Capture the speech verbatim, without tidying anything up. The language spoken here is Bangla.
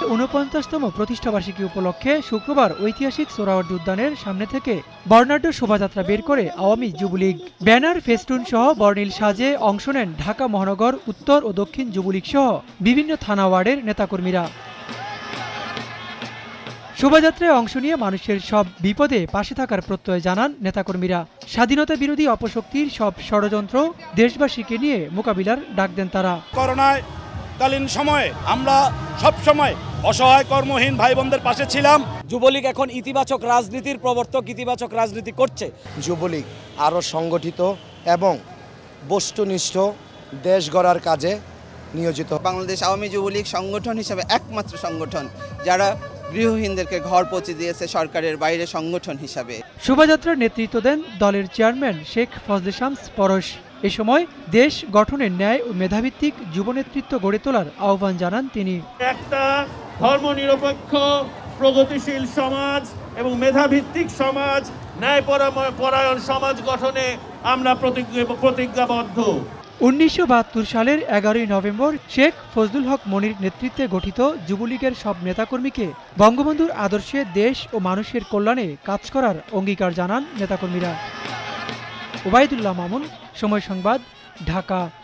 ঊনপঞ্চাশতম প্রতিষ্ঠাবার্ষিকী উপলক্ষে শুক্রবার ঐতিহাসিক সোহরাওয়ার্দী উদ্যানের সামনে থেকে বর্ণাঢ্য শোভাযাত্রা বের করে আওয়ামী যুবলীগ। ব্যানার, ফেস্টুন সহ বর্ণিল সাজে অংশ নেন ঢাকা মহানগর উত্তর ও দক্ষিণ যুবলীগ সহ বিভিন্ন থানা ওয়ার্ডের নেতাকর্মীরা। শোভাযাত্রায় অংশ নিয়ে মানুষের সব বিপদে পাশে থাকার প্রত্যয় জানান নেতাকর্মীরা। স্বাধীনতা বিরোধী অপশক্তির সব ষড়যন্ত্র দেশবাসীকে নিয়ে মোকাবিলার ডাক দেন তারা। করোনায় কালীন সময়ে আমরা সব সময় অসহায় কর্মহীন ভাই বোনদের পাশে ছিলাম। যুবলীগ এখন ইতিবাচক রাজনীতির প্রবর্তক, ইতিবাচক রাজনীতি করছে। যুবলীগ আরও সংগঠিত এবং বস্তুনিষ্ঠ দেশ গড়ার কাজে নিয়োজিত। বাংলাদেশ আওয়ামী যুবলীগ সংগঠন হিসেবে একমাত্র সংগঠন যারা গৃহহীনদেরকে ঘর পৌঁছে দিয়েছে সরকারের বাইরে সংগঠন হিসাবে। শোভাযাত্রার নেতৃত্ব দেন দলের চেয়ারম্যান শেখ ফজলে শামস পরশ। এ সময় দেশ গঠনের ন্যায় ও মেধাভিত্তিক যুব নেতৃত্ব গড়ে তোলার আহ্বান জানান তিনি। একটা ধর্মনিরপেক্ষ প্রগতিশীল সমাজ এবং মেধাভিত্তিক সমাজ, ন্যায় পরায়ণ সমাজ গঠনে আমরা প্রতিজ্ঞাবদ্ধ। উনিশশো বাহাত্তর সালের এগারোই নভেম্বর শেখ ফজলুল হক মনির নেতৃত্বে গঠিত যুবলীগের সব নেতাকর্মীকে বঙ্গবন্ধুর আদর্শে দেশ ও মানুষের কল্যাণে কাজ করার অঙ্গীকার জানান নেতাকর্মীরা। ওবায়দুল্লাহ মামুন, সময় সংবাদ, ঢাকা।